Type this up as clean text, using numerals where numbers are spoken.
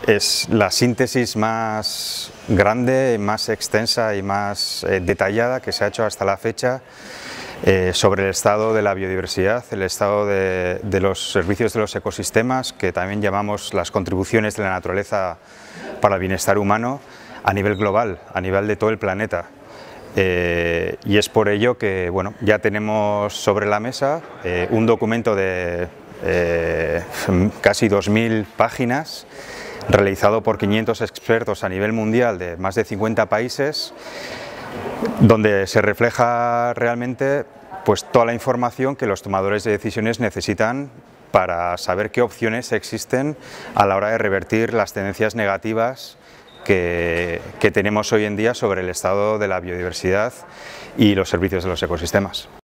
es la síntesis más grande, más extensa y más detallada que se ha hecho hasta la fecha sobre el estado de la biodiversidad, el estado de los servicios de los ecosistemas, que también llamamos las contribuciones de la naturaleza para el bienestar humano a nivel global, a nivel de todo el planeta. Y es por ello que bueno, ya tenemos sobre la mesa un documento de casi 2000 páginas, realizado por 500 expertos a nivel mundial de más de 50 países, donde se refleja realmente pues toda la información que los tomadores de decisiones necesitan para saber qué opciones existen a la hora de revertir las tendencias negativas que tenemos hoy en día sobre el estado de la biodiversidad y los servicios de los ecosistemas.